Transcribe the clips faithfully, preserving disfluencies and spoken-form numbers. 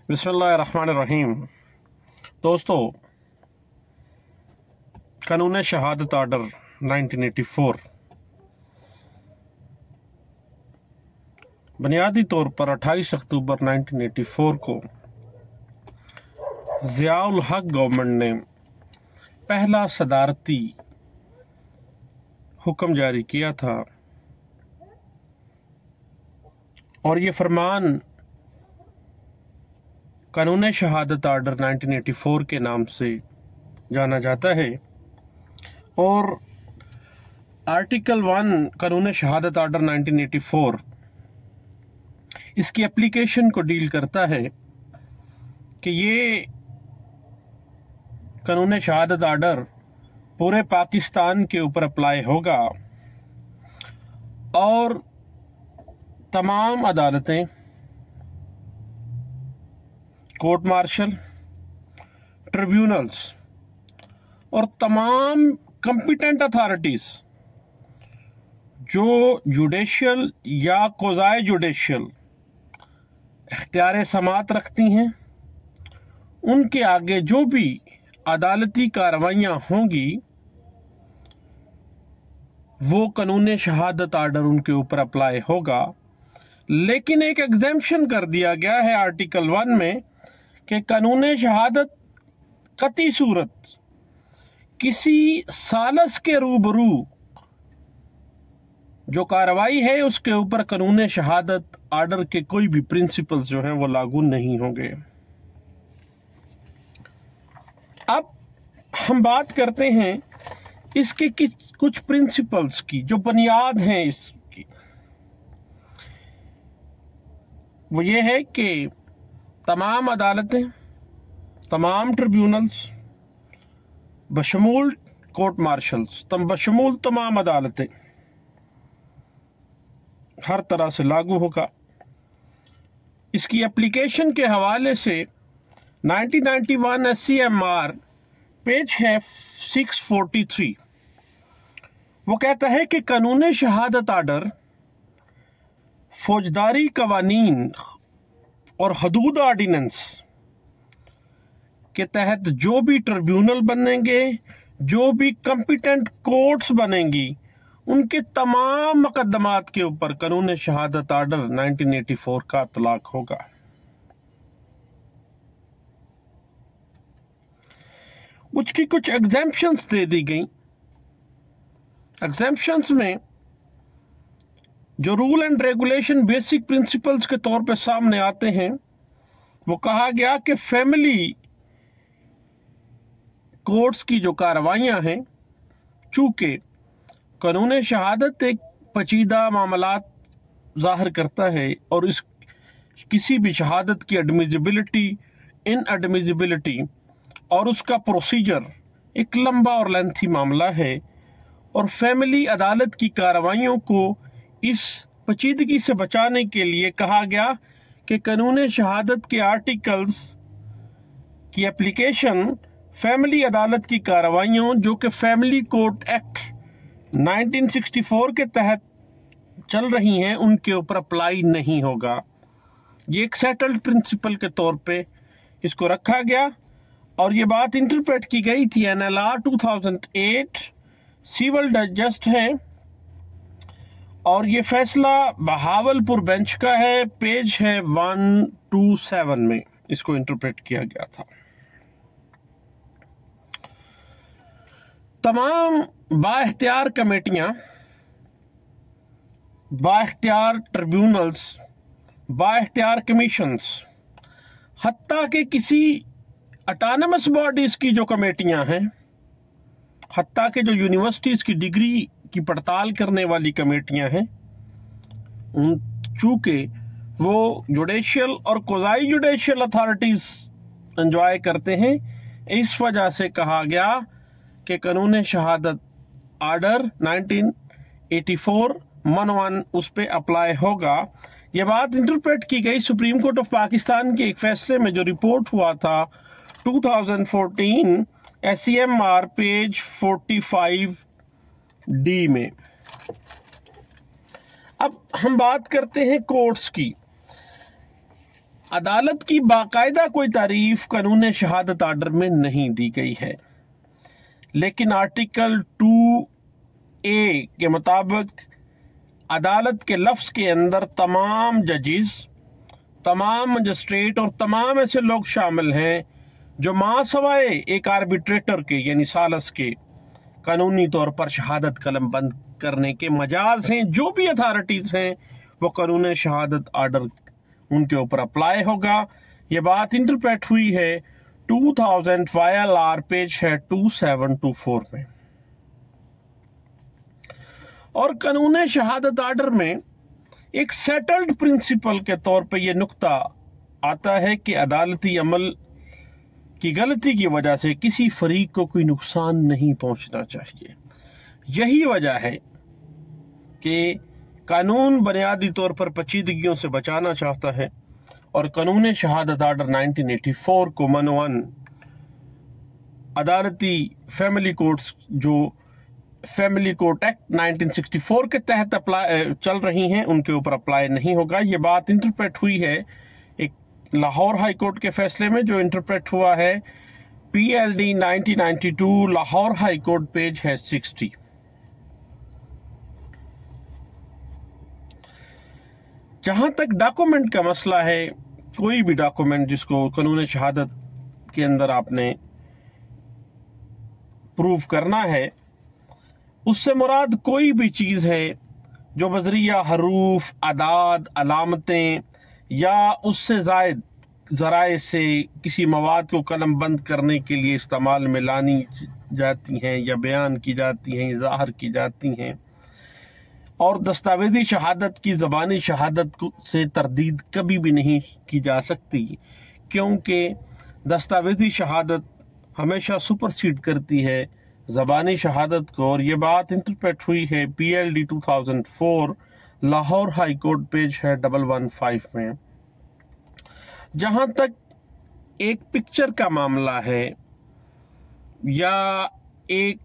बिस्मिल्लाहिर्रहमानिर्रहीम। दोस्तों, कानून शहादत आर्डर नाइनटीन एटी फोर बुनियादी तौर पर अट्ठाईस अक्टूबर नाइनटीन एटी फोर को ज़ियाउल हक गवर्नमेंट ने पहला सदारती हुक्म जारी किया था और ये फरमान कानून शहादत आर्डर नाइनटीन एटी फोर के नाम से जाना जाता है और आर्टिकल वन कानून शहादत आर्डर नाइनटीन एटी फोर इसकी एप्लीकेशन को डील करता है कि ये कानून शहादत आर्डर पूरे पाकिस्तान के ऊपर अप्लाई होगा और तमाम अदालतें, कोर्ट मार्शल, ट्रिब्यूनल्स और तमाम कॉम्पिटेंट अथॉरिटीज जो जुडिशियल या कोज़ाए जुडिशियल इख्तियार समात रखती हैं, उनके आगे जो भी अदालती कार्रवाइयाँ होंगी वो कानून शहादत आर्डर उनके ऊपर अप्लाई होगा। लेकिन एक एग्जेम्पशन कर दिया गया है आर्टिकल वन में कि कानून शहादत कती सूरत किसी सालस के रूबरू जो कार्रवाई है उसके ऊपर कानून शहादत आर्डर के कोई भी प्रिंसिपल्स जो हैं वो लागू नहीं होंगे। अब हम बात करते हैं इसके कुछ प्रिंसिपल्स की जो बुनियाद हैं इसकी। वो ये है कि तमाम अदालतें, तमाम ट्रिब्यूनल्स बशमूल कोर्ट मार्शल्स, तम बशमूल तमाम अदालतें हर तरह से लागू होगा। इसकी एप्लीकेशन के हवाले से nineteen ninety one S C M R page है सिक्स फोर्टी थ्री। वो कहता है कि कानून शहादत आर्डर फौजदारी कवानीन और हदूद ऑर्डिनेंस के तहत जो भी ट्रिब्यूनल बनेंगे, जो भी कॉम्पिटेंट कोर्ट्स बनेंगी, उनके तमाम मुकदमात के ऊपर कानून शहादत आर्डर नाइनटीन एटी फोर का इतलाक होगा। उसकी कुछ एग्जेम्पशंस दे दी गई। एग्जेम्पशंस में जो rule and regulation basic principles के तौर पे सामने आते हैं, वो कहा गया कि फैमिली कोर्ट्स की जो कार्रवाइयां हैं, चूंकि कानून शहादत एक पेचीदा मामलात जाहिर करता है और इस किसी भी शहादत की एडमिजिबिलिटी, इन एडमिजिबिलिटी और उसका प्रोसीजर एक लंबा और लेंथी मामला है और फैमिली अदालत की कार्रवाइयों को इस पेचीदगी से बचाने के लिए कहा गया कि कानून शहादत के आर्टिकल्स की एप्लीकेशन फैमिली अदालत की कार्रवाइयों जो कि family court act nineteen sixty four के तहत चल रही हैं, उनके ऊपर अप्लाई नहीं होगा। ये एक सेटल्ड प्रिंसिपल के तौर पे इसको रखा गया और ये बात इंटरप्रेट की गई थी N L R two thousand eight civil digest है और ये फैसला बहावलपुर बेंच का है, पेज है वन टू सेवन में इसको इंटरप्रेट किया गया था। तमाम बाइख्तियार कमेटियां, बाइख्तियार ट्रिब्यूनल्स, बाइख्तियार कमीशंस, हत्ता के किसी ऑटोनमस बॉडीज की जो कमेटियां हैं, हत्ता के जो यूनिवर्सिटीज की डिग्री की पड़ताल करने वाली कमेटियां हैं, उन चूंकि वो जुडिशियल और कोज़ाई जुडिशियल अथॉरिटीज एंजॉय करते हैं, इस वजह से कहा गया कि कानून शहादत आर्डर नाइनटीन एटी फोर मन वन उस पे अप्लाई होगा। ये बात इंटरप्रेट की गई सुप्रीम कोर्ट ऑफ पाकिस्तान के एक फैसले में जो रिपोर्ट हुआ था two thousand fourteen S C M R page forty five D में। अब हम बात करते हैं कोर्ट्स की। عدالت کی باقاعدہ کوئی تعریف قانون شہادت آرڈر میں نہیں دی گئی ہے، لیکن آرٹیکل ٹو اے کے مطابق عدالت کے لفظ کے اندر تمام ججز، تمام مجسٹریٹ اور تمام ایسے لوگ شامل ہیں جو ماں سوائے ایک آربیٹریٹر کے یعنی سالس کے قانونی طور پر شہادت قلم بند کرنے کے مجاز ہیں۔ جو بھی اتھارٹیز ہیں وہ قانون شہادت آرڈر ان کے اوپر اپلائی ہوگا۔ یہ بات انٹرپریٹ ہوئی ہے two thousand Y L R page ہے ٹو سیون ٹو فور میں۔ اور قانون شہادت آرڈر میں ایک سیٹلڈ پرنسپل کے طور پہ یہ نقطہ آتا ہے کہ عدالتی عمل کی غلطی کی وجہ سے کسی فریق کو کوئی نقصان نہیں پہنچنا چاہیے۔ یہی وجہ ہے کہ قانون بنیادی طور پر پیچیدگیوں سے بچانا چاہتا ہے، اور قانون شہادت آرڈر نائنٹین ایٹی فور کو منون عدالتی فیملی کورٹس جو family court act nineteen sixty four کے تحت چل رہی ہیں ان کے اوپر اپلائی نہیں ہوگا۔ یہ بات انٹرپریٹ ہوئی ہے ایک لاہور ہائی کورٹ کے فیصلے میں جو انٹرپریٹ ہوا ہے P L D nineteen ninety two Lahore high court page ہے سکسٹی۔ جہاں تک ڈاکومنٹ کا مسئلہ ہے، کوئی بھی ڈاکومنٹ جس کو قانون شہادت کے اندر آپ نے پروف کرنا ہے، اس سے مراد کوئی بھی چیز ہے جو بذریعہ حروف، اعداد، علامتیں یا اس سے زائد ذرائع سے کسی مواد کو قلم بند کرنے کے لیے استعمال میں لانی جاتی ہیں یا بیان کی جاتی ہیں، ظاہر کی جاتی ہیں۔ اور دستاویزی شہادت کی زبانی شہادت سے تردید کبھی بھی نہیں کی جا سکتی، کیونکہ دستاویزی شہادت ہمیشہ سپرسیڈ کرتی ہے زبانی شہادت کو، اور یہ بات انٹرپریٹ ہوئی ہے P L D two thousand four Lahore high court page ہے ڈبل ون فائیو میں۔ جہاں تک ایک پکچر کا معاملہ ہے یا ایک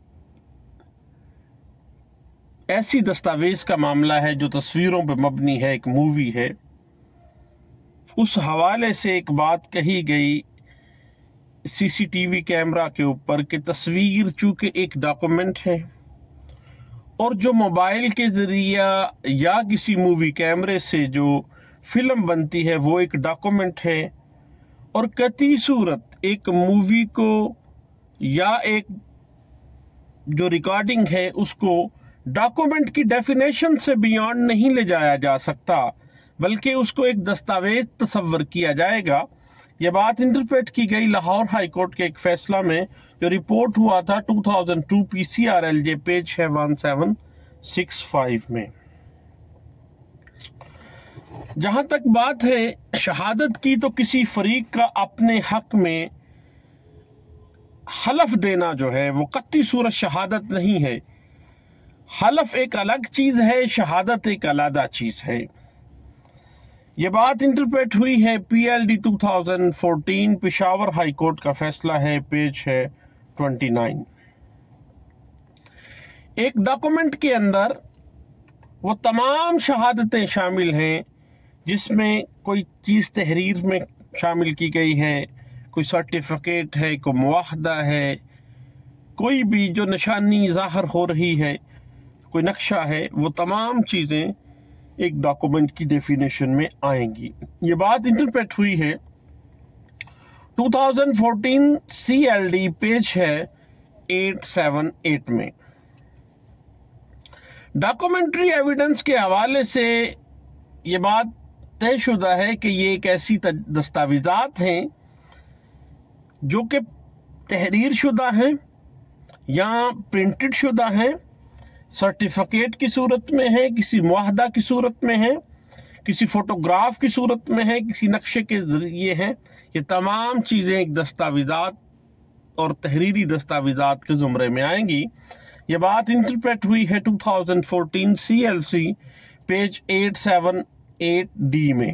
ایسی دستاویز کا معاملہ ہے جو تصویروں پہ مبنی ہے، ایک مووی ہے، اس حوالے سے ایک بات کہی گئی سی سی ٹی وی کیمرہ کے اوپر کہ تصویر چونکہ ایک ڈاکومنٹ ہے، اور جو موبائل کے ذریعہ یا کسی مووی کیمرے سے جو فلم بنتی ہے وہ ایک ڈاکومنٹ ہے، اور قطعی صورت ایک مووی کو یا ایک جو ریکارڈنگ ہے اس کو ڈاکومنٹ کی ڈیفینیشن سے بیانڈ نہیں لے جایا جا سکتا، بلکہ اس کو ایک دستاویز تصور کیا جائے گا۔ یہ بات انٹرپریٹ کی گئی لاہور ہائی کورٹ کے ایک فیصلہ میں جو رپورٹ ہوا تھا two thousand two P C R L J page ہے ون سیون سکس فائیو میں۔ جہاں تک بات ہے شہادت کی، تو کسی فریق کا اپنے حق میں حلف دینا جو ہے وہ قطعی صورت شہادت نہیں ہے۔ حلف ایک الگ چیز ہے، شہادت ایک علیحدہ چیز ہے۔ یہ بات انٹرپریٹ ہوئی ہے P L D two thousand fourteen Peshawar high court کا فیصلہ ہے پیج ہے ٹوینٹی نائن۔ ایک ڈاکومنٹ کے اندر وہ تمام شہادتیں شامل ہیں جس میں کوئی چیز تحریر میں شامل کی گئی ہے، کوئی سرٹیفکیٹ ہے، کوئی معاہدہ ہے، کوئی بھی جو نشانی ظاہر ہو رہی ہے، کوئی نقشہ ہے، وہ تمام چیزیں ایک ڈاکومنٹ کی ڈیفینیشن میں آئیں گی۔ یہ بات انٹرپریٹ ہوئی ہے two thousand fourteen C L D page ہے ایٹ سیون ایٹ میں۔ ڈاکومنٹری ایویڈنس کے حوالے سے یہ بات طے شدہ ہے کہ یہ ایک ایسی دستاویزات ہیں جو کہ تحریر شدہ ہیں یا پرنٹڈ شدہ ہیں، سرٹیفکیٹ کی صورت میں ہے، کسی معاہدہ کی صورت میں ہے، کسی فوٹوگراف کی صورت میں ہے، کسی نقشے کے ذریعے ہے۔ یہ تمام چیزیں ایک دستاویزات اور تحریری دستاویزات کے زمرے میں آئیں گی۔ یہ بات انٹرپریٹ ہوئی ہے two thousand fourteen C L C page eight seven eight D میں۔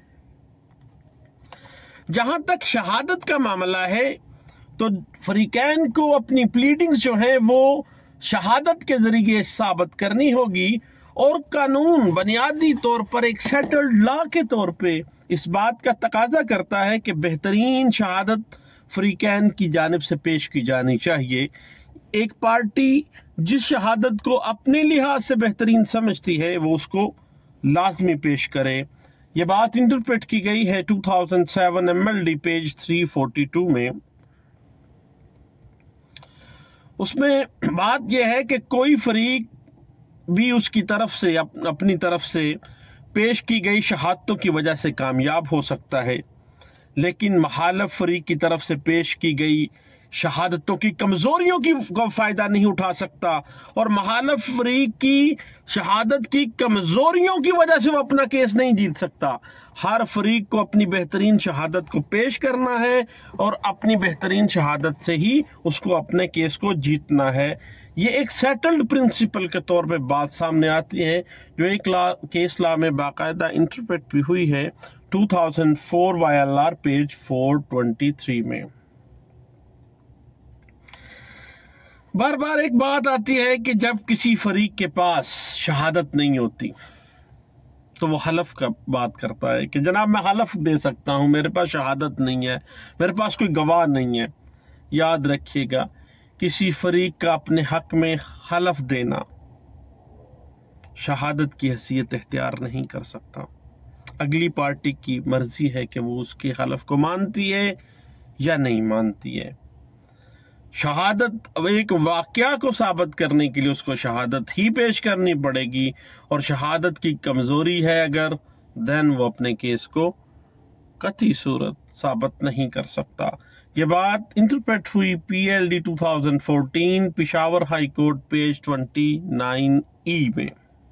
جہاں تک شہادت کا معاملہ ہے تو فریقین کو اپنی پلیڈنگز جو ہیں وہ شہادت کے ذریعے ثابت کرنی ہوگی، اور قانون بنیادی طور پر ایک سیٹلڈ لا کے طور پہ اس بات کا تقاضا کرتا ہے کہ بہترین شہادت فریقین کی جانب سے پیش کی جانی چاہیے۔ ایک پارٹی جس شہادت کو اپنے لحاظ سے بہترین سمجھتی ہے وہ اس کو لازمی پیش کرے۔ یہ بات انٹرپریٹ کی گئی ہے دو ہزار سات ایم ایل ڈی پیج تین سو بائیس میں۔ اس میں بات یہ ہے کہ کوئی فریق بھی اس کی طرف سے اپنی طرف سے پیش کی گئی شہادتوں کی وجہ سے کامیاب ہو سکتا ہے، لیکن مخالف فریق کی طرف سے پیش کی گئی شہادتوں کی کمزوریوں کی فائدہ نہیں اٹھا سکتا، اور مخالف فریق کی شہادت کی کمزوریوں کی وجہ سے وہ اپنا کیس نہیں جیت سکتا۔ ہر فریق کو اپنی بہترین شہادت کو پیش کرنا ہے اور اپنی بہترین شہادت سے ہی اس کو اپنے کیس کو جیتنا ہے۔ یہ ایک سیٹلڈ پرنسپل کے طور پہ بات سامنے آتی ہے جو ایک لا کیس لا میں باقاعدہ انٹرپریٹ بھی ہوئی ہے دو ہزار چار وائی ایل آر پیج چار سو تیئیس میں۔ بار بار ایک بات آتی ہے کہ جب کسی فریق کے پاس شہادت نہیں ہوتی تو وہ حلف کا بات کرتا ہے کہ جناب میں حلف دے سکتا ہوں، میرے پاس شہادت نہیں ہے، میرے پاس کوئی گواہ نہیں ہے۔ یاد رکھیے گا، کسی فریق کا اپنے حق میں حلف دینا شہادت کی حیثیت اختیار نہیں کر سکتا۔ اگلی پارٹی کی مرضی ہے کہ وہ اس کے حلف کو مانتی ہے یا نہیں مانتی ہے۔ شہادت ایک واقعہ کو ثابت کرنے کے لیے اس کو شہادت ہی پیش کرنی پڑے گی، اور شہادت کی کمزوری ہے اگر دین وہ اپنے کیس کو قطعی صورت ثابت نہیں کر سکتا۔ یہ بات انٹرپریٹ ہوئی پی ایل ڈی دو ہزار چودہ پشاور ہائی کورٹ پیج انیس ای میں۔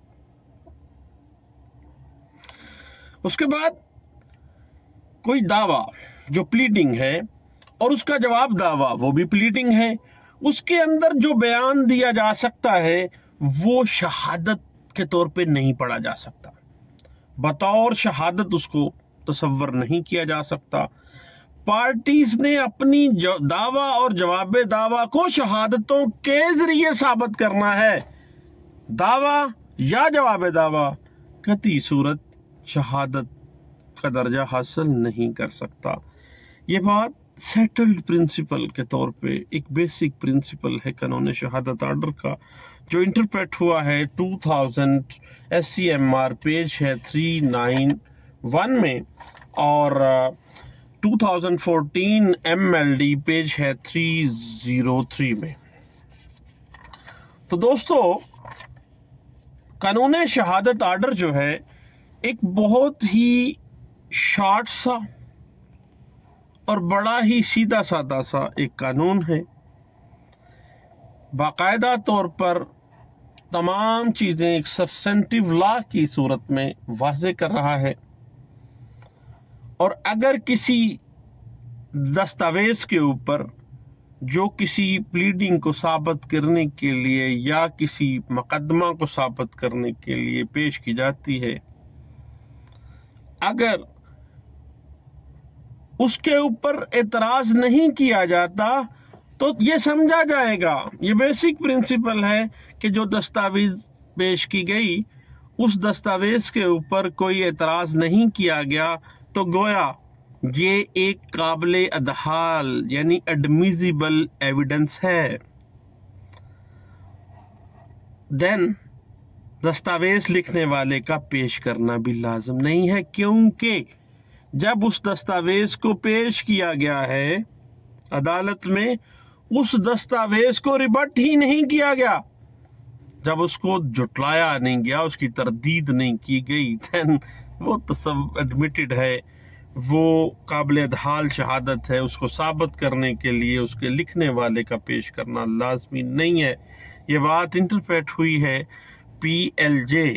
اس کے بعد کوئی دعویٰ جو پلیڈنگ ہے اور اس کا جواب دعویٰ وہ بھی پلیڈنگ ہے، اس کے اندر جو بیان دیا جا سکتا ہے وہ شہادت کے طور پہ نہیں پڑھا جا سکتا، بطور شہادت اس کو تصور نہیں کیا جا سکتا۔ پارٹیز نے اپنی دعویٰ اور جواب دعویٰ کو شہادتوں کے ذریعے ثابت کرنا ہے۔ دعویٰ یا جواب دعویٰ قطعی صورت شہادت کا درجہ حاصل نہیں کر سکتا۔ یہ بات سیٹلڈ پرنسپل کے طور پہ ایک بیسک پرنسپل ہے قانون شہادت آرڈر کا، جو انٹرپریٹ ہوا ہے دو ہزار S C M R page ہے تین سو اکیانوے میں، اور دو ہزار چودہ ایم ایل ڈی پیج ہے تین سو تین میں۔ تو دوستو، قانون شہادت آرڈر جو ہے ایک بہت ہی شارٹ سا اور بڑا ہی سیدھا سادہ سا ایک قانون ہے، باقاعدہ طور پر تمام چیزیں ایک سبسٹنٹیو لا کی صورت میں واضح کر رہا ہے، اور اگر کسی دستاویز کے اوپر جو کسی پلیڈنگ کو ثابت کرنے کے لیے یا کسی مقدمہ کو ثابت کرنے کے لیے پیش کی جاتی ہے، اگر اس کے اوپر اعتراض نہیں کیا جاتا تو یہ سمجھا جائے گا، یہ بیسک پرنسپل ہے کہ جو دستاویز پیش کی گئی اس دستاویز کے اوپر کوئی اعتراض نہیں کیا گیا تو گویا یہ ایک قابل ادحال یعنی ایڈمیزیبل ایویڈنس ہے۔ دین دستاویز لکھنے والے کا پیش کرنا بھی لازم نہیں ہے، کیونکہ جب اس دستاویز کو پیش کیا گیا ہے عدالت میں، اس دستاویز کو ریبٹ ہی نہیں کیا گیا، جب اس کو جھٹلایا نہیں گیا، اس کی تردید نہیں کی گئی، then وہ ایڈمیٹڈ ہے، وہ قابل ادحال شہادت ہے، اس کو ثابت کرنے کے لیے اس کے لکھنے والے کا پیش کرنا لازمی نہیں ہے۔ یہ بات انٹرپریٹ ہوئی ہے پی ایل جے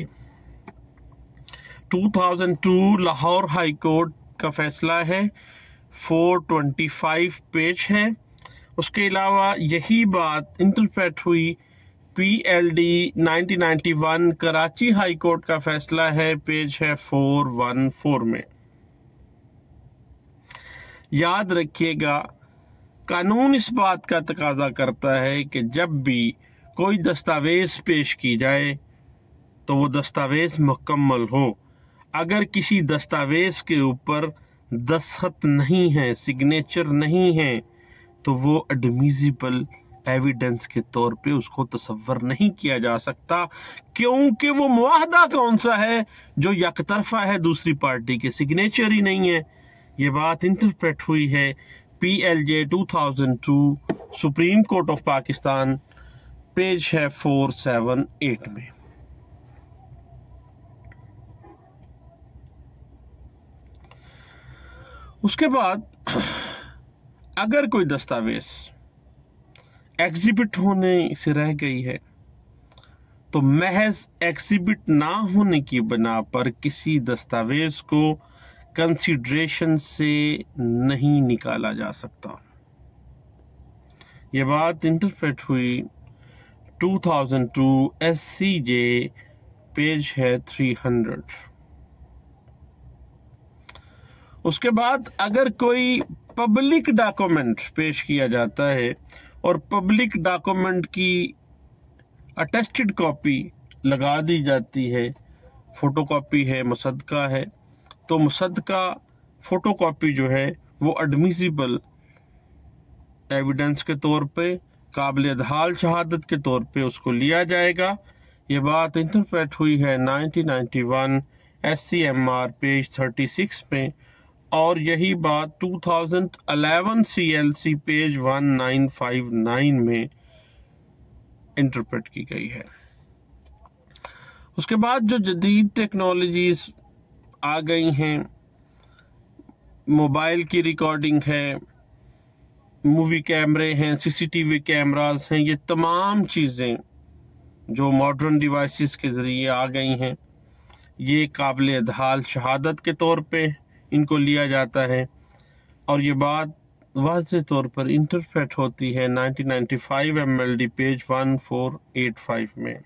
دو ہزار دو لاہور ہائی کورٹ کا فیصلہ ہے، چار سو پچیس پیج ہے۔ اس کے علاوہ یہی بات انٹرپریٹ ہوئی P L D nineteen ninety one Karachi high court کا فیصلہ ہے، پیج ہے چار سو چودہ میں۔ یاد رکھیے گا، قانون اس بات کا تقاضا کرتا ہے کہ جب بھی کوئی دستاویز پیش کی جائے تو وہ دستاویز مکمل ہو۔ اگر کسی دستاویز کے اوپر دستخط نہیں ہے، سگنیچر نہیں ہے، تو وہ ایڈمیزیبل ایویڈنس کے طور پہ اس کو تصور نہیں کیا جا سکتا، کیونکہ وہ معاہدہ کون سا ہے جو یک طرفہ ہے، دوسری پارٹی کے سگنیچر ہی نہیں ہے۔ یہ بات انٹرپریٹ ہوئی ہے P L J two thousand two supreme court of Pakistan, page ہے فور سیون ایٹ میں۔ اس کے بعد اگر کوئی دستاویز ایگزیبٹ ہونے سے رہ گئی ہے تو محض ایگزیبٹ نہ ہونے کی بنا پر کسی دستاویز کو کنسیڈریشن سے نہیں نکالا جا سکتا۔ یہ بات انٹرپریٹ ہوئی two thousand two S C J, page ہے تھری ہنڈریڈ۔ اس کے بعد اگر کوئی پبلک ڈاکومنٹ پیش کیا جاتا ہے اور پبلک ڈاکومنٹ کی اٹیسٹڈ کاپی لگا دی جاتی ہے، فوٹو کاپی ہے، مصدقہ ہے، تو مصدقہ فوٹو کاپی جو ہے وہ ایڈمیزیبل ایویڈنس کے طور پہ، قابل ادحال شہادت کے طور پہ اس کو لیا جائے گا۔ یہ بات انٹرپریٹ ہوئی ہے nineteen ninety one S C M R, page thirty six میں، اور یہی بات two thousand eleven C L C, page one nine five nine میں انٹرپریٹ کی گئی ہے۔ اس کے بعد جو جدید ٹیکنالوجیز آ گئی ہیں، موبائل کی ریکارڈنگ ہے، مووی کیمرے ہیں، سی سی ٹی وی کیمراز ہیں، یہ تمام چیزیں جو ماڈرن ڈیوائسز کے ذریعے آ گئی ہیں، یہ قابل ادحال شہادت کے طور پہ ان کو لیا جاتا ہے، اور یہ بات واضح طور پر انٹرپریٹ ہوتی ہے nineteen ninety five M L D, page one four eight five میں۔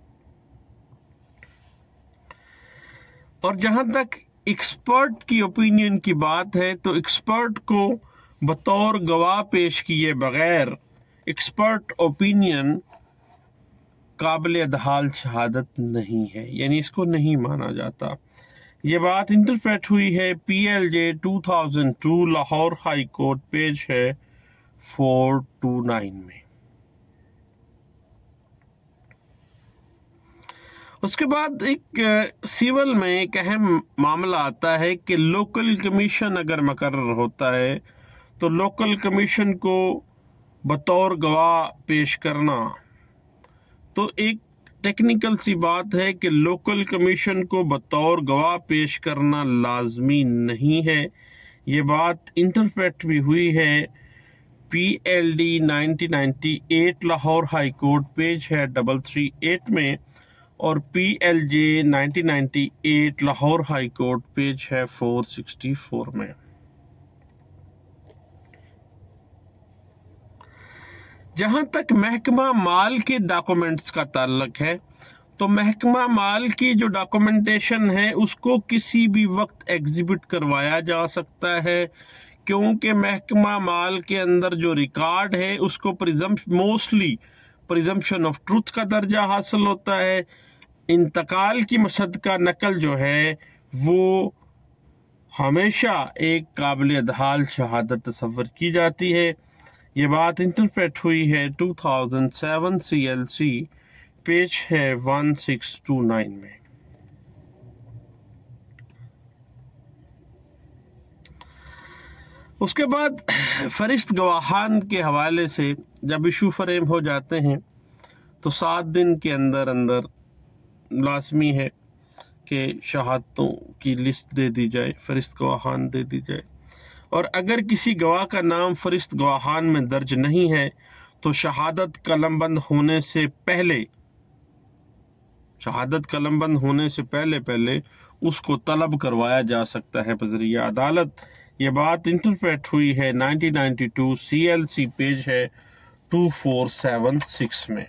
اور جہاں تک ایکسپرٹ کی اوپینین کی بات ہے تو ایکسپرٹ کو بطور گواہ پیش کیے بغیر ایکسپرٹ اوپینین قابل ادحال شہادت نہیں ہے، یعنی اس کو نہیں مانا جاتا۔ یہ بات انٹرپریٹ ہوئی ہے P L J two thousand two Lahore high court, page ہے فور ٹو نائن میں۔ اس کے بعد ایک سیول میں ایک اہم معاملہ آتا ہے کہ لوکل کمیشن اگر مقرر ہوتا ہے تو لوکل کمیشن کو بطور گواہ پیش کرنا، تو ایک ٹیکنیکل سی بات ہے کہ لوکل کمیشن کو بطور گواہ پیش کرنا لازمی نہیں ہے۔ یہ بات انٹرپریٹ بھی ہوئی ہے P L D nineteen ninety eight Lahore high court, page ہے ڈبل تھری ایٹ میں، اور P L J nineteen ninety eight Lahore high court, page ہے فور سکسٹی فور میں۔ جہاں تک محکمہ مال کے ڈاکومنٹس کا تعلق ہے تو محکمہ مال کی جو ڈاکومنٹیشن ہے اس کو کسی بھی وقت ایگزیبٹ کروایا جا سکتا ہے، کیونکہ محکمہ مال کے اندر جو ریکارڈ ہے اس کو موسٹلی پریزمپشن آف ٹروتھ کا درجہ حاصل ہوتا ہے۔ انتقال کی مصدقہ نقل جو ہے وہ ہمیشہ ایک قابل ادحال شہادت تصور کی جاتی ہے۔ یہ بات انٹرپریٹ ہوئی ہے two thousand seven C L C, page ہے ون سکس ٹو نائن میں۔ اس کے بعد فرشت گواہان کے حوالے سے جب ایشو فریم ہو جاتے ہیں تو سات دن کے اندر اندر لازمی ہے کہ شہادتوں کی لسٹ دے دی جائے، فرشت گواہان دے دی جائے، اور اگر کسی گواہ کا نام فرشت گواہان میں درج نہیں ہے تو شہادت قلم بند ہونے سے پہلے شہادت قلم بند ہونے سے پہلے پہلے اس کو طلب کروایا جا سکتا ہے بذریعہ عدالت۔ یہ بات انٹرپریٹ ہوئی ہے nineteen ninety two C L C, page ہے ٹو فور سیون سکس میں۔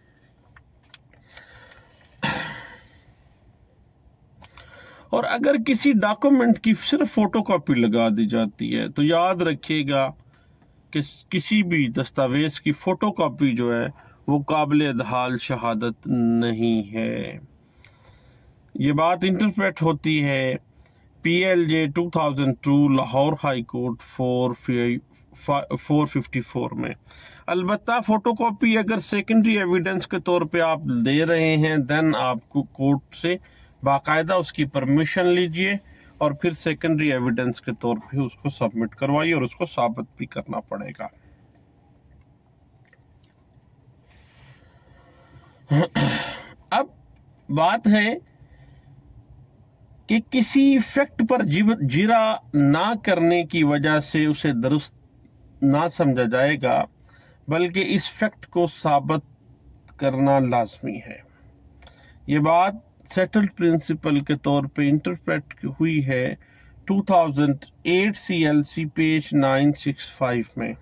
اور اگر کسی ڈاکومنٹ کی صرف فوٹو کاپی لگا دی جاتی ہے تو یاد رکھیے گا کہ کسی بھی دستاویز کی فوٹو کاپی جو ہے وہ قابل ادحال شہادت نہیں ہے۔ یہ بات انٹرپریٹ ہوتی ہے P L J two thousand two Lahore high court four fifty four میں۔ البتہ فوٹو کاپی اگر سیکنڈری ایویڈنس کے طور پہ آپ دے رہے ہیں دین آپ کو کورٹ سے باقاعدہ اس کی پرمیشن لیجئے اور پھر سیکنڈری ایویڈنس کے طور پہ اس کو سبمٹ کروائیے اور اس کو ثابت بھی کرنا پڑے گا۔ اب بات ہے کہ کسی فیکٹ پر جرا نہ کرنے کی وجہ سے اسے درست نہ سمجھا جائے گا، بلکہ اس فیکٹ کو ثابت کرنا لازمی ہے۔ یہ بات سیٹلڈ پرنسپل کے طور پہ انٹرپریٹ ہوئی ہے two thousand eight C L C page nine six five میں۔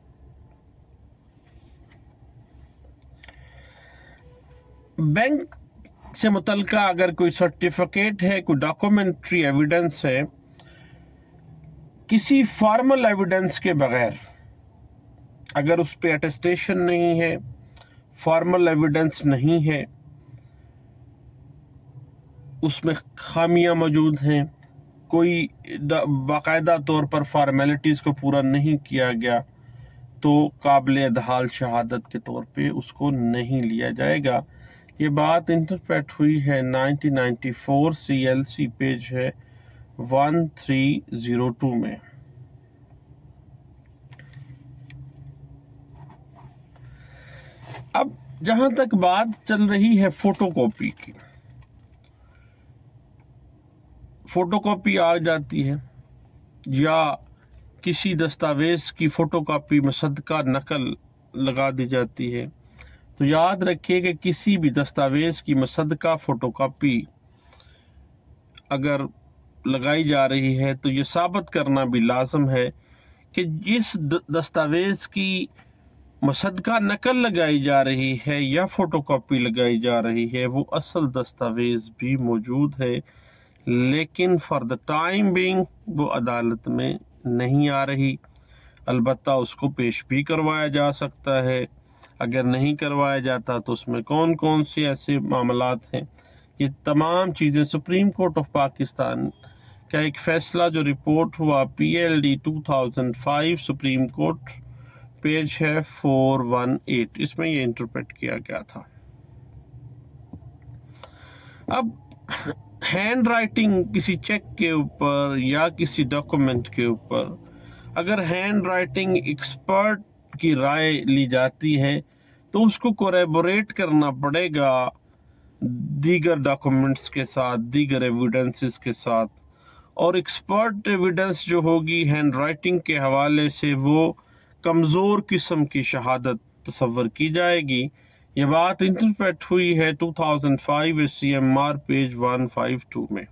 بینک سے متعلقہ اگر کوئی سرٹیفکیٹ ہے، کوئی ڈاکومنٹری ایویڈنس ہے، کسی فارمل ایویڈنس کے بغیر، اگر اس پہ اٹیسٹیشن نہیں ہے، فارمل ایویڈنس نہیں ہے، اس میں خامیاں موجود ہیں، کوئی باقاعدہ طور پر فارمیلٹیز کو پورا نہیں کیا گیا، تو قابل ادحال شہادت کے طور پہ اس کو نہیں لیا جائے گا۔ یہ بات انٹرپریٹ ہوئی ہے nineteen ninety four C L C page ہے ون تھری زیرو ٹو میں۔ اب جہاں تک بات چل رہی ہے فوٹو کاپی کی، فوٹو کاپی آ جاتی ہے یا کسی دستاویز کی فوٹو کاپی مصدقہ نقل لگا دی جاتی ہے، تو یاد رکھیے کہ کسی بھی دستاویز کی مصدقہ فوٹو کاپی اگر لگائی جا رہی ہے تو یہ ثابت کرنا بھی لازم ہے کہ جس دستاویز کی مصدقہ نقل لگائی جا رہی ہے یا فوٹو کاپی لگائی جا رہی ہے وہ اصل دستاویز بھی موجود ہے، لیکن فار دا ٹائم بینگ وہ عدالت میں نہیں آ رہی۔ البتہ اس کو پیش بھی کروایا جا سکتا ہے، اگر نہیں کروایا جاتا تو اس میں کون کون سے ایسے معاملات ہیں، یہ تمام چیزیں سپریم کورٹ آف پاکستان کا ایک فیصلہ جو رپورٹ ہوا P L D two thousand five supreme court page ہے فور ون ایٹ، اس میں یہ انٹرپریٹ کیا گیا تھا۔ اب ہینڈ رائٹنگ کسی چیک کے اوپر یا کسی ڈاکومنٹ کے اوپر اگر ہینڈ رائٹنگ ایکسپرٹ کی رائے لی جاتی ہے تو اس کو کوریبوریٹ کرنا پڑے گا دیگر ڈاکومنٹس کے ساتھ، دیگر ایویڈنسز کے ساتھ، اور ایکسپرٹ ایویڈنس جو ہوگی ہینڈ رائٹنگ کے حوالے سے وہ کمزور قسم کی شہادت تصور کی جائے گی۔ یہ بات انٹرپریٹ ہوئی ہے two thousand five S C M R page one five two میں۔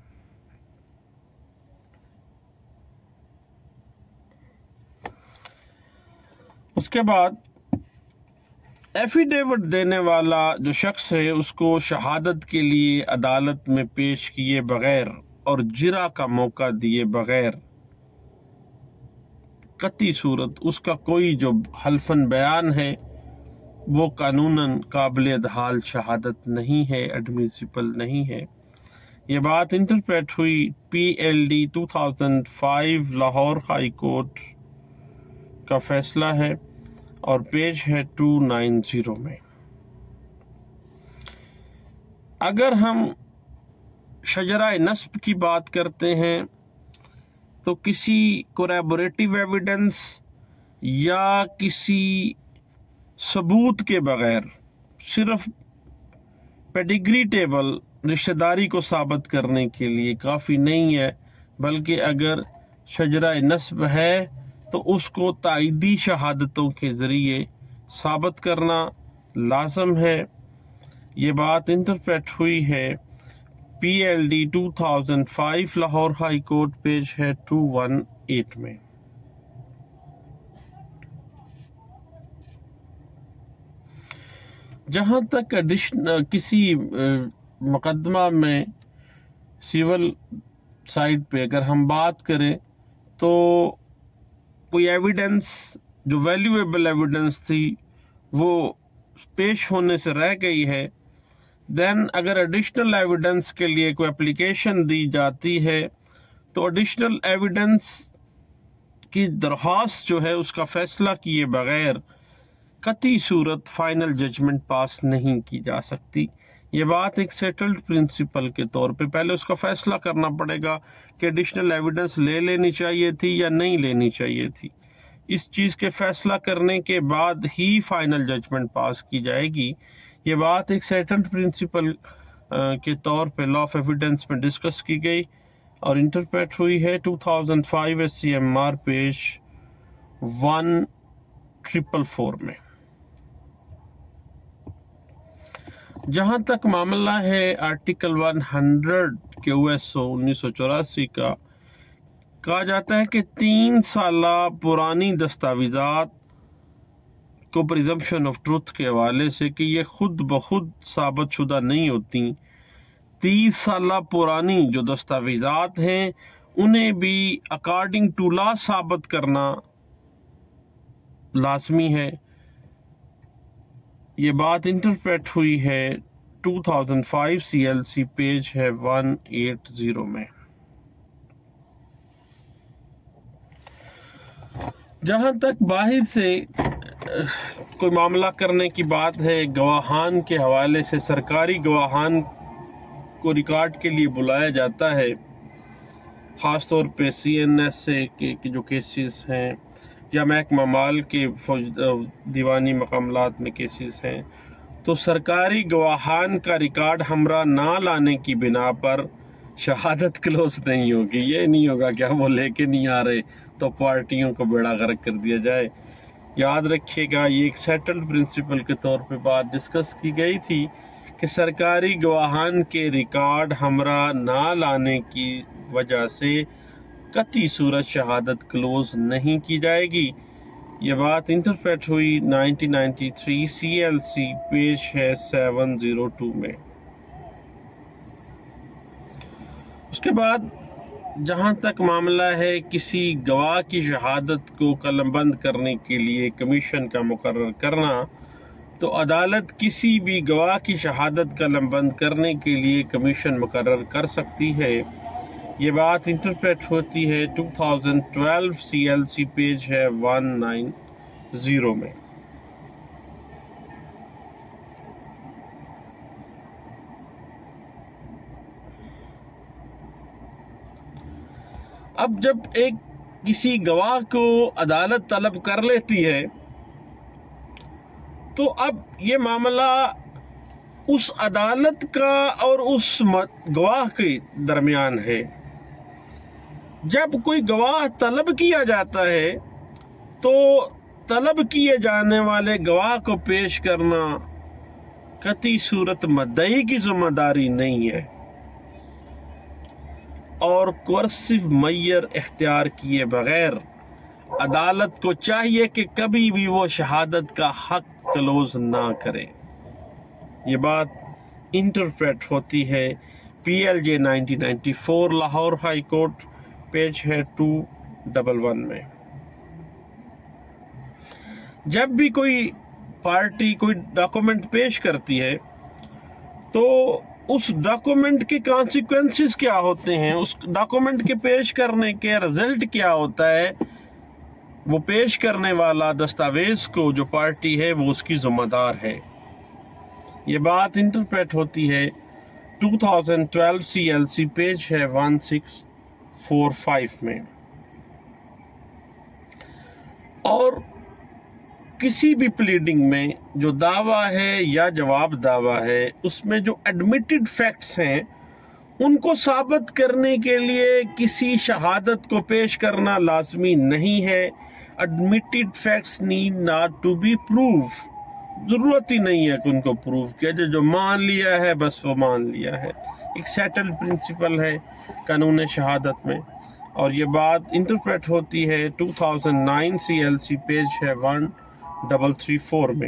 اس کے بعد ایفیڈیوٹ دینے والا جو شخص ہے اس کو شہادت کے لیے عدالت میں پیش کیے بغیر اور جرا کا موقع دیے بغیر قطعی صورت اس کا کوئی جو حلفاً بیان ہے وہ قانوناً قابل ادحال شہادت نہیں ہے، ایڈمیسیبل نہیں ہے۔ یہ بات انٹرپریٹ ہوئی P L D two thousand five Lahore high court کا فیصلہ ہے اور پیج ہے ٹو نائن زیرو میں۔ اگر ہم شجرہ نسب کی بات کرتے ہیں تو کسی کوریبوریٹیو ایویڈنس یا کسی ثبوت کے بغیر صرف پیڈیگری ٹیبل رشتہ داری کو ثابت کرنے کے لیے کافی نہیں ہے، بلکہ اگر شجرہ نسب ہے تو اس کو تائیدی شہادتوں کے ذریعے ثابت کرنا لازم ہے۔ یہ بات انٹرپریٹ ہوئی ہے P L D two thousand five Lahore high court page ہے ٹو ون ایٹ میں۔ جہاں تک کسی مقدمہ میں سول سائڈ پہ اگر ہم بات کریں تو کوئی ایویڈنس جو ویلیویبل ایویڈنس تھی وہ پیش ہونے سے رہ گئی ہے، دین اگر ایڈیشنل ایویڈنس کے لیے کوئی اپلیکیشن دی جاتی ہے تو ایڈیشنل ایویڈنس کی درخواست جو ہے اس کا فیصلہ کیے بغیر قطعی صورت فائنل ججمنٹ پاس نہیں کی جا سکتی. یہ بات ایک سیٹلڈ پرنسپل کے طور پہ پہلے اس کا فیصلہ کرنا پڑے گا کہ ایڈیشنل ایویڈنس لے لینی چاہیے تھی یا نہیں لینی چاہیے تھی. اس چیز کے فیصلہ کرنے کے بعد ہی فائنل ججمنٹ پاس کی جائے گی. یہ بات ایک سیٹلڈ پرنسپل کے طور پہ لا آف ایویڈنس میں ڈسکس کی گئی اور انٹرپریٹ ہوئی ہے two thousand five S C M R page one triple four میں. جہاں تک معاملہ ہے آرٹیکل ون ہنڈریڈ کے او ایس او انیس سو چوراسی کا، کہا جاتا ہے کہ تین سالہ پرانی دستاویزات کو پریزمپشن آف ٹروتھ کے حوالے سے کہ یہ خود بخود ثابت شدہ نہیں ہوتی. تیس سالہ پرانی جو دستاویزات ہیں انہیں بھی اکارڈنگ ٹو لا ثابت کرنا لازمی ہے. یہ بات انٹرپریٹ ہوئی ہے two thousand five C L C page ہے ون ایٹی میں. جہاں تک باہر سے کوئی معاملہ کرنے کی بات ہے، گواہان کے حوالے سے سرکاری گواہان کو ریکارڈ کے لیے بلایا جاتا ہے، خاص طور پہ سی این ایس اے کے جو کیسز ہیں یا محکمہ مال کے فوج دیوانی معاملات میں کیسز ہیں، تو سرکاری گواہان کا ریکارڈ ہمراہ نہ لانے کی بنا پر شہادت کلوز نہیں ہوگی. یہ نہیں ہوگا کہ وہ لے کے نہیں آ رہے تو پارٹیوں کو بیڑا غرق کر دیا جائے. یاد رکھیے گا یہ ایک سیٹلڈ پرنسپل کے طور پہ بات ڈسکس کی گئی تھی کہ سرکاری گواہان کے ریکارڈ ہمراہ نہ لانے کی وجہ سے قطعی صورت شہادت کلوز نہیں کی جائے گی. یہ بات انٹرپریٹ ہوئی nineteen ninety three C L C page ہے سیون زیرو ٹو میں. اس کے بعد جہاں تک معاملہ ہے کسی گواہ کی شہادت کو قلم بند کرنے کے لیے کمیشن کا مقرر کرنا، تو عدالت کسی بھی گواہ کی شہادت قلم بند کرنے کے لیے کمیشن مقرر کر سکتی ہے. یہ بات انٹرپریٹ ہوتی ہے two thousand twelve C L C page ہے ون نائنٹی میں. اب جب ایک کسی گواہ کو عدالت طلب کر لیتی ہے تو اب یہ معاملہ اس عدالت کا اور اس گواہ کے درمیان ہے. جب کوئی گواہ طلب کیا جاتا ہے تو طلب کیے جانے والے گواہ کو پیش کرنا قطعی صورت مدعی کی ذمہ داری نہیں ہے، اور کوئرسیو میئر اختیار کیے بغیر عدالت کو چاہیے کہ کبھی بھی وہ شہادت کا حق کلوز نہ کرے. یہ بات انٹرپریٹ ہوتی ہے P L J nineteen ninety four Lahore high court page ہے ٹو ڈبل ون میں. جب بھی کوئی پارٹی کوئی ڈاکومنٹ پیش کرتی ہے تو اس ڈاکومنٹ کے کانسیکوینسز کیا ہوتے ہیں، اس ڈاکومنٹ کے پیش کرنے کے رزلٹ کیا ہوتا ہے، وہ پیش کرنے والا دستاویز کو جو پارٹی ہے وہ اس کی ذمہ دار ہے. یہ بات انٹرپریٹ ہوتی ہے two thousand twelve C L C page ہے ون سکس فور فائیو میں. اور کسی بھی پلیڈنگ میں جو دعویٰ ہے یا جواب دعویٰ ہے اس میں جو ایڈمیٹڈ فیکٹس ہیں ان کو ثابت کرنے کے لیے کسی شہادت کو پیش کرنا لازمی نہیں ہے. Admitted facts need not to be proof, ضرورت ہی نہیں ہے کہ ان کو پروف کیا جائے. جو مان لیا ہے بس وہ مان لیا ہے. ایک سیٹلڈ پرنسپل ہے قانون شہادت میں، اور یہ بات انٹرپریٹ ہوتی ہے two thousand nine C L C page ہے ون ڈبل تھری فور میں.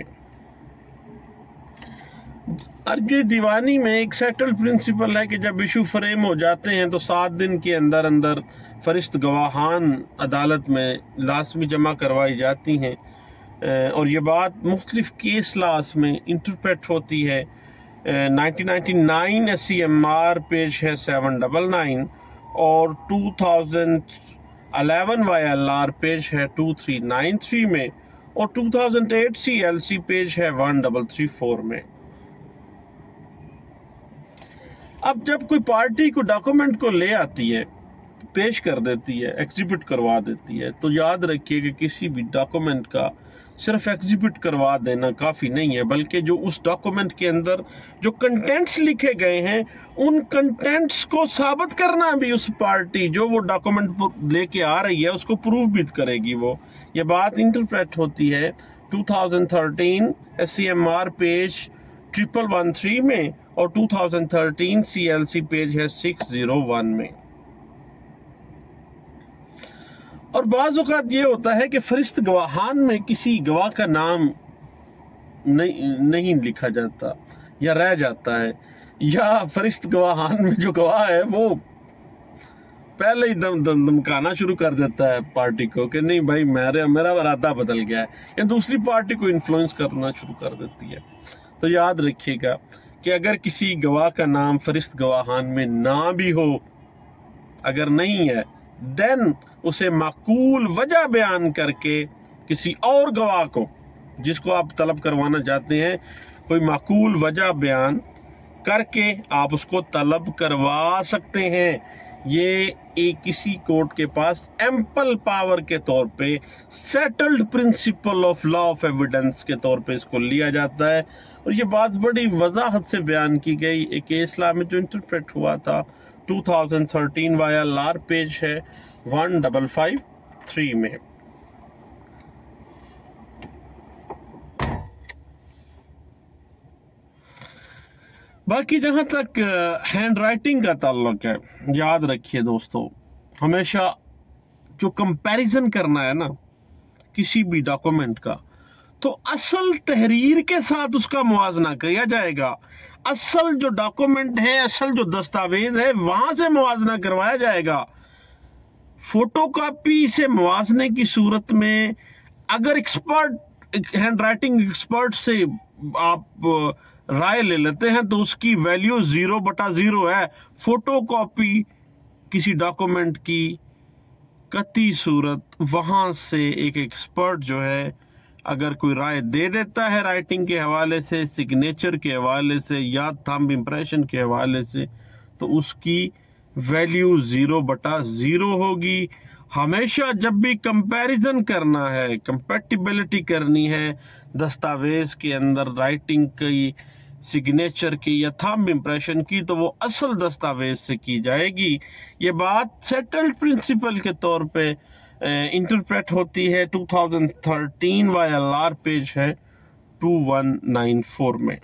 ارجی دیوانی میں ایک سیٹلڈ پرنسپل ہے کہ جب ایشو فریم ہو جاتے ہیں تو سات دن کے اندر اندر فرست گواہان عدالت میں لازمی جمع کروائی جاتی ہیں، اور یہ بات مختلف کیس لاس میں انٹرپریٹ ہوتی ہے. Nineteen ninety nine S C M R page ہے سیون ڈبل نائن اور two thousand eleven Y L R page ہے ٹو تھری نائن تھری میں اور two thousand eight C L C page ہے one double three four میں۔ اب جب کوئی پارٹی کو ڈاکومنٹ کو لے آتی ہے، پیش کر دیتی ہے، ایگزیبٹ کروا دیتی ہے، تو یاد رکھیے کہ کسی بھی ڈاکومنٹ کا صرف ایگزیبٹ کروا دینا کافی نہیں ہے، بلکہ جو اس ڈاکومنٹ کے اندر جو کنٹینٹس لکھے گئے ہیں ان کنٹینٹس کو ثابت کرنا بھی اس پارٹی جو وہ ڈاکومنٹ لے کے آ رہی ہے اس کو پروف بھی کرے گی۔ وہ یہ بات انٹرپریٹ ہوتی ہے two thousand thirteen S C M R page triple one three میں اور two thousand thirteen C L C page ہے سکس زیرو ون میں۔ اور بعض اوقات یہ ہوتا ہے کہ فرست گواہان میں کسی گواہ کا نام نہیں لکھا جاتا یا رہ جاتا ہے، یا فرست گواہان میں جو گواہ ہے وہ پہلے ہی دم دم دمکانا شروع کر دیتا ہے پارٹی کو کہ نہیں بھائی میرا میرا ارادہ بدل گیا ہے، یا دوسری پارٹی کو انفلوئنس کرنا شروع کر دیتی ہے۔ تو یاد رکھیے گا کہ اگر کسی گواہ کا نام فرست گواہان میں نہ بھی ہو، اگر نہیں ہے، دین اسے معقول وجہ بیان کر کے کسی اور گواہ کو جس کو آپ طلب کروانا چاہتے ہیں کوئی معقول وجہ بیان کر کے آپ اس کو طلب کروا سکتے ہیں۔ یہ ایک کسی کورٹ کے پاس ایمپل پاور کے طور پہ settled principle of law of evidence کے طور پہ اس کو لیا جاتا ہے، اور یہ بات بڑی وضاحت سے بیان کی گئی ایک کیس میں جو انٹرپریٹ ہوا تھا two thousand thirteen Y L R page ہے ون ڈبل فائیو تھری میں۔ باقی جہاں تک ہینڈ رائٹنگ کا تعلق ہے، یاد رکھیے دوستو، ہمیشہ جو کمپیریزن کرنا ہے نا کسی بھی ڈاکومنٹ کا، تو اصل تحریر کے ساتھ اس کا موازنہ کیا جائے گا۔ اصل جو ڈاکومنٹ ہے، اصل جو دستاویز ہے، وہاں سے موازنہ کروایا جائے گا۔ فوٹو کاپی سے موازنے کی صورت میں اگر ایکسپرٹ ہینڈ رائٹنگ ایکسپرٹ سے آپ رائے لے لیتے ہیں تو اس کی ویلیو زیرو بٹا زیرو ہے۔ فوٹو کاپی کسی ڈاکومنٹ کی قطعی صورت وہاں سے ایک ایکسپرٹ جو ہے اگر کوئی رائے دے دیتا ہے رائٹنگ کے حوالے سے، سگنیچر کے حوالے سے یا تھمب امپریشن کے حوالے سے، تو اس کی ویلیو زیرو بٹا زیرو ہوگی۔ ہمیشہ جب بھی کمپیریزن کرنا ہے، کمپیٹیبلٹی کرنی ہے دستاویز کے اندر رائٹنگ کی، سگنیچر کی یا تھمب امپریشن کی، تو وہ اصل دستاویز سے کی جائے گی۔ یہ بات سیٹلڈ پرنسپل کے طور پہ انٹرپریٹ ہوتی ہے two thousand thirteen Y L R page ہے ٹو ون نائن فور میں۔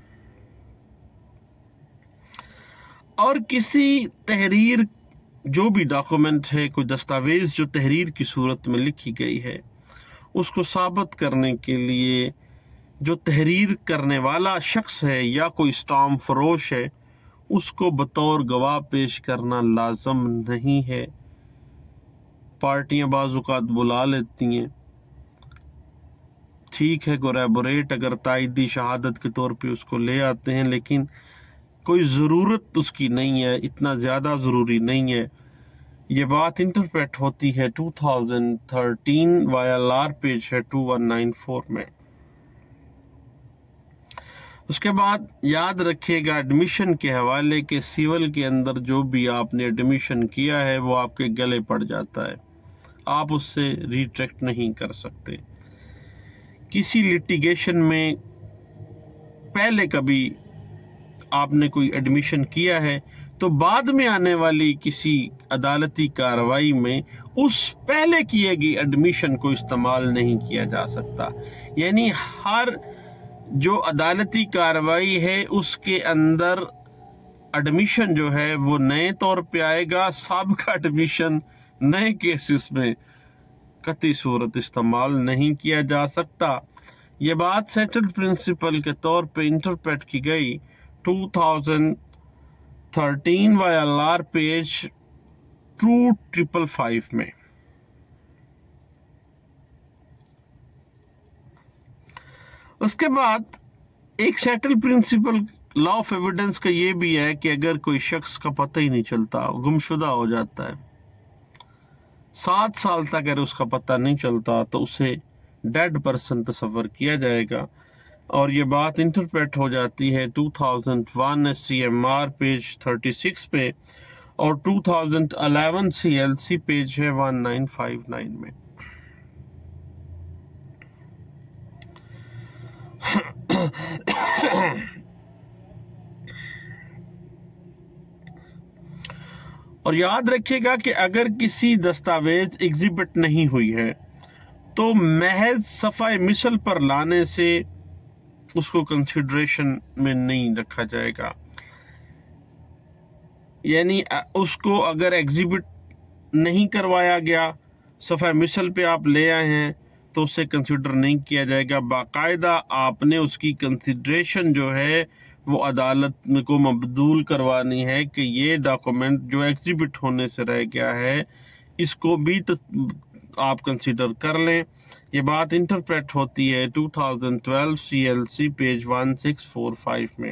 اور کسی تحریر جو بھی ڈاکومنٹ ہے، کوئی دستاویز جو تحریر کی صورت میں لکھی گئی ہے، اس کو ثابت کرنے کے لیے جو تحریر کرنے والا شخص ہے یا کوئی اسٹامپ فروش ہے اس کو بطور گواہ پیش کرنا لازم نہیں ہے۔ پارٹیاں بعض اوقات بلا لیتی ہیں، ٹھیک ہے کوریبوریٹ اگر تائیدی شہادت کے طور پہ اس کو لے آتے ہیں، لیکن کوئی ضرورت اس کی نہیں ہے، اتنا زیادہ ضروری نہیں ہے۔ یہ بات انٹرپریٹ ہوتی ہے two thousand thirteen Y L R page ہے ٹو ون نائن فور میں۔ اس کے بعد یاد رکھیے گا ایڈمیشن کے حوالے کے سیول کے اندر جو بھی آپ نے ایڈمیشن کیا ہے وہ آپ کے گلے پڑ جاتا ہے، آپ اس سے ریٹریکٹ نہیں کر سکتے۔ کسی لٹیگیشن میں پہلے کبھی آپ نے کوئی ایڈمیشن کیا ہے تو بعد میں آنے والی کسی عدالتی کارروائی میں اس پہلے کیے گئی ایڈمیشن کو استعمال نہیں کیا جا سکتا۔ یعنی ہر جو عدالتی کارروائی ہے اس کے اندر ایڈمیشن جو ہے وہ نئے طور پہ آئے گا، سابقہ ایڈمیشن نئے کیسز میں قطعی صورت استعمال نہیں کیا جا سکتا۔ یہ بات سیٹلڈ پرنسپل کے طور پہ انٹرپریٹ کی گئی two thousand thirteen Y L R page two triple five میں۔ اس کے بعد ایک settle principle law of evidence کا یہ بھی ہے کہ اگر کوئی شخص کا پتہ ہی نہیں چلتا، گمشدہ ہو جاتا ہے، سات سال تک اگر اس کا پتہ نہیں چلتا تو اسے ڈیڈ پرسن تصور کیا جائے گا، اور یہ بات انٹرپریٹ ہو جاتی ہے two thousand one S C M R page thirty six پہ، اور two thousand eleven C L C page ہے ون نائن فائیو نائن میں۔ اور یاد رکھیے گا کہ اگر کسی دستاویز ایگزیبٹ نہیں ہوئی ہے تو محض صفحہ مثل پر لانے سے اس کو کنسیڈریشن میں نہیں رکھا جائے گا، یعنی اس کو اگر ایگزیبٹ نہیں کروایا گیا، صفحہ مثل پہ آپ لے آئے ہیں تو اسے کنسیڈر نہیں کیا جائے گا، باقاعدہ آپ نے اس کی کنسیڈریشن جو ہے وہ عدالت کو مبذول کروانی ہے کہ یہ ڈاکومنٹ جو ایگزیبٹ ہونے سے رہ گیا ہے اس کو بھی آپ کنسیڈر کر لیں۔ یہ بات انٹرپریٹ ہوتی ہے two thousand twelve C L C page one six four five میں۔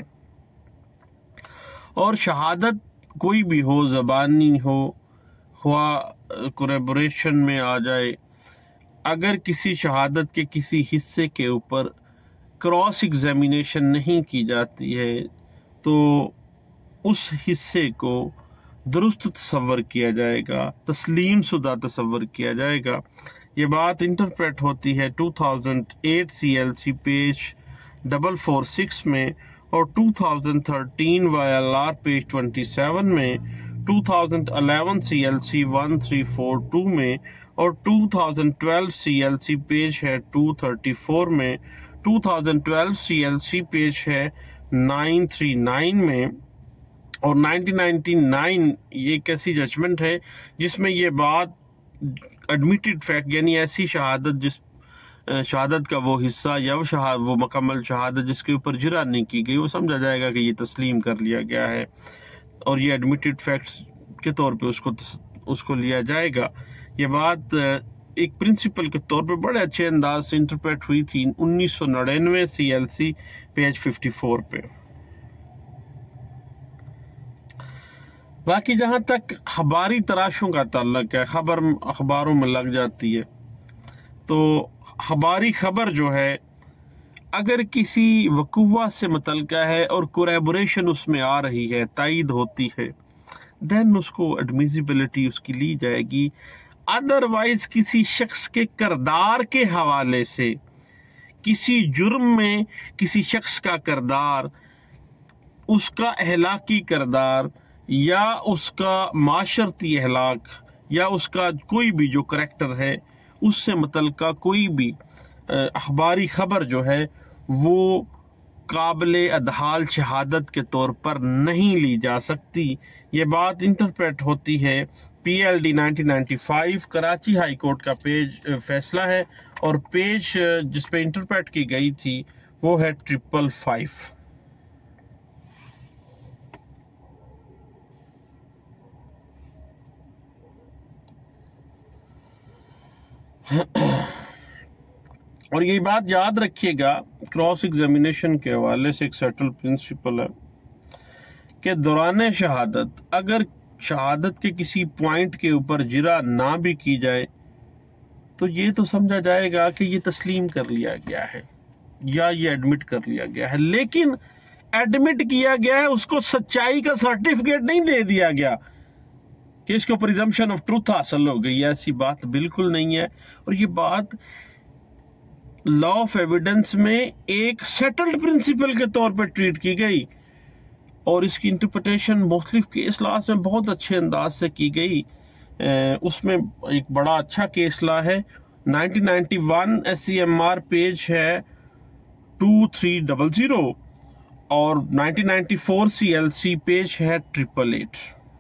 اور شہادت کوئی بھی ہو، زبانی ہو، ہوا کوریبوریشن میں آ جائے، اگر کسی شہادت کے کسی حصے کے اوپر کراس ایگزامینیشن نہیں کی جاتی ہے تو اس حصے کو درست تصور کیا جائے گا، تسلیم شدہ تصور کیا جائے گا۔ یہ بات انٹرپریٹ ہوتی ہے two thousand eight C L C page double four six میں، اور two thousand thirteen Y L R page twenty seven میں، two thousand eleven C L C one three four two میں، اور two thousand twelve C L C page ہے two thirty four میں، two thousand twelve C L C page ہے nine three nine میں، اور nineteen ninety nine یہ ایک ایسی ججمنٹ ہے جس میں یہ بات ایڈمیٹڈ فیکٹ، یعنی ایسی شہادت جس شہادت کا وہ حصہ یا وہ شہادت وہ مکمل شہادت جس کے اوپر جرح نہیں کی گئی، وہ سمجھا جائے گا کہ یہ تسلیم کر لیا گیا ہے، اور یہ ایڈمیٹڈ فیکٹس کے طور پہ اس کو اس کو لیا جائے گا۔ یہ بات ایک پرنسپل کے طور پہ بڑے اچھے انداز سے انٹرپریٹ ہوئی تھی انیس سو نڑینوے C L C page fifty four پہ۔ باقی جہاں تک خباری تراشوں کا تعلق ہے، خبر اخباروں میں لگ جاتی ہے، تو خباری خبر جو ہے اگر کسی وقوع سے متعلقہ ہے اور کوریبوریشن اس میں آ رہی ہے، تائید ہوتی ہے، دین اس کو ایڈمیزیبلٹی اس کی لی جائے گی۔ ادروائز کسی شخص کے کردار کے حوالے سے، کسی جرم میں کسی شخص کا کردار، اس کا اخلاقی کردار یا اس کا معاشرتی اخلاق یا اس کا کوئی بھی جو کریکٹر ہے، اس سے متعلقہ کوئی بھی اخباری خبر جو ہے وہ قابل ادحال شہادت کے طور پر نہیں لی جا سکتی۔ یہ بات انٹرپریٹ ہوتی ہے P L D nineteen ninety five Karachi high court کا پیج فیصلہ ہے، اور پیج جس پہ انٹرپریٹ کی گئی تھی وہ ہے ٹرپل فائیو۔ اور یہ بات یاد رکھیے گا، کراس ایگزامینیشن کے حوالے سے ایک سیٹل پرنسپل ہے کہ دوران شہادت اگر شہادت کے کسی پوائنٹ کے اوپر جرح نہ بھی کی جائے تو یہ تو سمجھا جائے گا کہ یہ تسلیم کر لیا گیا ہے یا یہ ایڈمٹ کر لیا گیا ہے، لیکن ایڈمٹ کیا گیا ہے، اس کو سچائی کا سرٹیفکیٹ نہیں دے دیا گیا کہ اس کو پریزمپشن آف ٹروتھ حاصل ہو گئی، ایسی بات بالکل نہیں ہے۔ اور یہ بات لا آف ایویڈنس میں ایک سیٹلڈ پرنسپل کے طور پر ٹریٹ کی گئی، اور اس کی انٹرپریٹیشن مختلف کیس لاز میں بہت اچھے انداز سے کی گئی۔ اس میں ایک بڑا اچھا کیس لا ہے nineteen ninety one S C M R page ہے ٹو تھری ڈبل زیرو، اور nineteen ninety four C L C page ہے ٹریپل ایٹ۔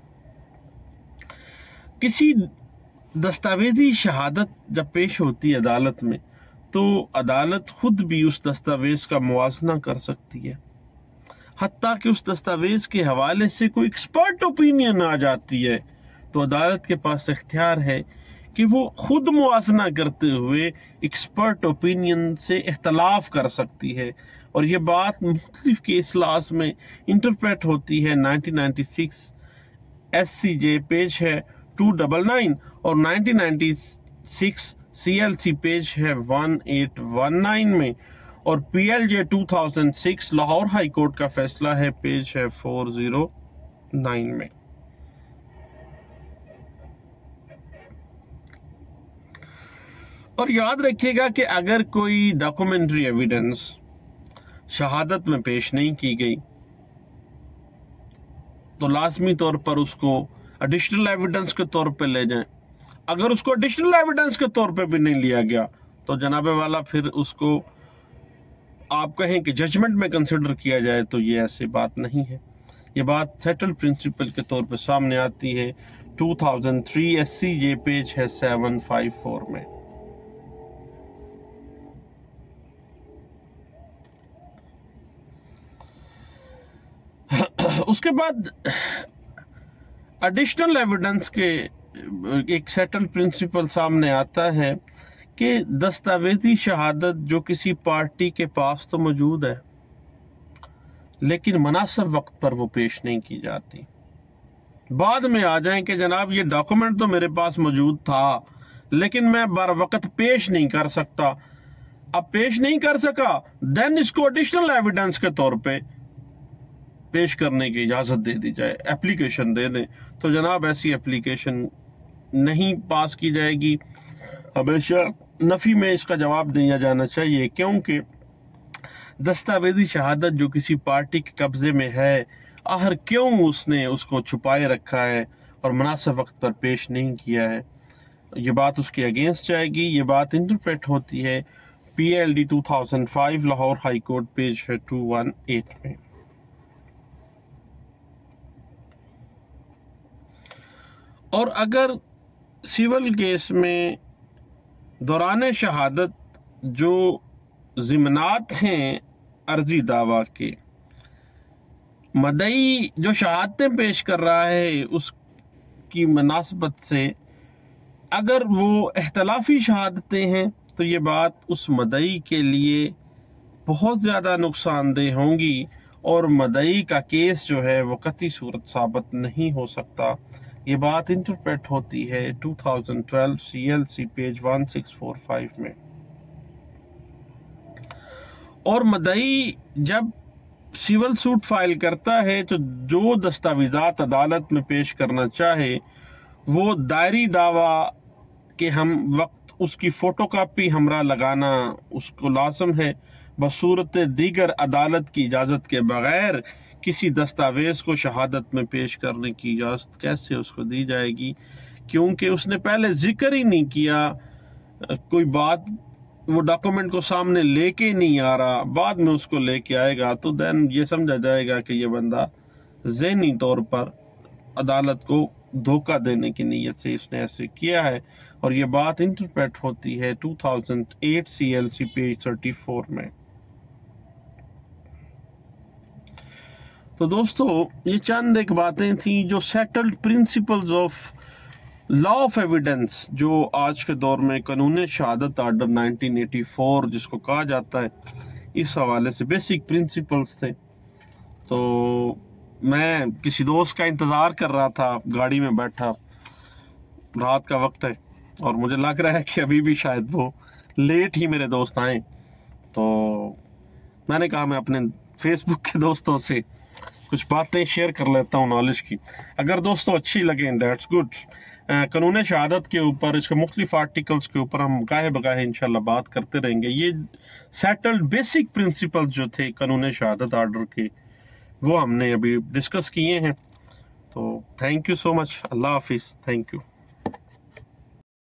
کسی دستاویزی شہادت جب پیش ہوتی ہے عدالت میں تو عدالت خود بھی اس دستاویز کا موازنہ کر سکتی ہے، حتیٰ کہ اس دستاویز کے حوالے سے کوئی ایکسپرٹ اوپینین آ جاتی ہے تو عدالت کے پاس اختیار ہے کہ وہ خود موازنہ کرتے ہوئے ایکسپرٹ اوپینین سے اختلاف کر سکتی ہے، اور یہ بات مختلف کیس لاز میں انٹرپریٹ ہوتی ہے۔ Nineteen ninety six S C J page ہے ٹو ڈبل نائن اور nineteen ninety six C L C page ہے ون ایٹ ون نائن میں، اور P L J two thousand six Lahore high court کا فیصلہ ہے پیج ہے فور زیرو نائن میں۔ اور یاد رکھیے گا کہ اگر کوئی ڈاکومنٹری ایویڈنس شہادت میں پیش نہیں کی گئی تو لازمی طور پر اس کو ایڈیشنل ایویڈنس کے طور پہ لے جائیں۔ اگر اس کو ایڈیشنل ایویڈنس کے طور پہ بھی نہیں لیا گیا تو جناب والا پھر اس کو آپ کہیں کہ ججمنٹ میں کنسیڈر کیا جائے، تو یہ ایسی بات نہیں ہے۔ یہ بات سیٹل پرنسپل کے طور پہ سامنے آتی ہے two thousand three S C J page ہے سیون فائیو فور میں۔ اس کے بعد ایڈیشنل ایویڈنس کے ایک سیٹل پرنسپل سامنے آتا ہے کہ دستاویزی شہادت جو کسی پارٹی کے پاس تو موجود ہے لیکن مناسب وقت پر وہ پیش نہیں کی جاتی۔ بعد میں آ جائیں کہ جناب یہ ڈاکومنٹ تو میرے پاس موجود تھا لیکن میں بر وقت پیش نہیں کر سکتا، اب پیش نہیں کر سکا دین اس کو ایڈیشنل ایویڈنس کے طور پہ پیش کرنے کی اجازت دے دی جائے، اپلیکیشن دے دیں، تو جناب ایسی اپلیکیشن نہیں پاس کی جائے گی۔ ہمیشہ نفی میں اس کا جواب دیا جانا چاہیے، کیونکہ دستاویزی شہادت جو کسی پارٹی کے قبضے میں ہے، آخر کیوں اس نے اس کو چھپائے رکھا ہے اور مناسب وقت پر پیش نہیں کیا ہے، یہ بات اس کے اگینسٹ جائے گی۔ یہ بات انٹرپریٹ ہوتی ہے P L D two thousand five Lahore high court page ہے ٹو ون ایٹ میں۔ اور اگر سیول کیس میں دوران شہادت جو ضمانات ہیں عرضی دعویٰ کے، مدعی جو شہادتیں پیش کر رہا ہے اس کی مناسبت سے اگر وہ اختلافی شہادتیں ہیں تو یہ بات اس مدعی کے لیے بہت زیادہ نقصان دہ ہوں گی، اور مدعی کا کیس جو ہے وہ قطعی صورت ثابت نہیں ہو سکتا۔ یہ بات انٹرپریٹ ہوتی ہے two thousand twelve C L C page one six four five میں۔ اور مدعی جب سیول سوٹ فائل کرتا ہے تو جو دستاویزات عدالت میں پیش کرنا چاہے وہ دائری دعویٰ کے ہم وقت اس کی فوٹو کاپی ہمراہ لگانا اس کو لازم ہے، بصورت دیگر عدالت کی اجازت کے بغیر کسی دستاویز کو شہادت میں پیش کرنے کی اجازت کیسے اس کو دی جائے گی، کیونکہ اس نے پہلے ذکر ہی نہیں کیا کوئی بات، وہ ڈاکومنٹ کو سامنے لے کے نہیں آ رہا، بعد میں اس کو لے کے آئے گا تو دین یہ سمجھا جائے گا کہ یہ بندہ ذہنی طور پر عدالت کو دھوکہ دینے کی نیت سے اس نے ایسے کیا ہے، اور یہ بات انٹرپریٹ ہوتی ہے two thousand eight C L C page thirty four میں۔ تو دوستو یہ چند ایک باتیں تھیں جو settled principles of law of evidence جو آج کے دور میں قانون شہادت آرڈر نائنٹین ایٹی فور جس کو کہا جاتا ہے، اس حوالے سے بیسک پرنسپلز تھے۔ تو میں کسی دوست کا انتظار کر رہا تھا، گاڑی میں بیٹھا، رات کا وقت ہے اور مجھے لگ رہا ہے کہ ابھی بھی شاید وہ لیٹ ہی میرے دوست آئیں، تو میں نے کہا میں اپنے فیس بک کے دوستوں سے کچھ باتیں شیئر کر لیتا ہوں نالج کی، اگر دوستوں اچھی لگیں دیٹس گڈ۔ قانون شہادت کے اوپر، اس کے مختلف آرٹیکلز کے اوپر ہم گاہے بگاہے انشاءاللہ بات کرتے رہیں گے۔ یہ سیٹلڈ بیسک پرنسپلز جو تھے قانون شہادت آرڈر کے وہ ہم نے ابھی ڈسکس کیے ہیں۔ تو تھینک یو سو مچ، اللہ حافظ، تھینک یو۔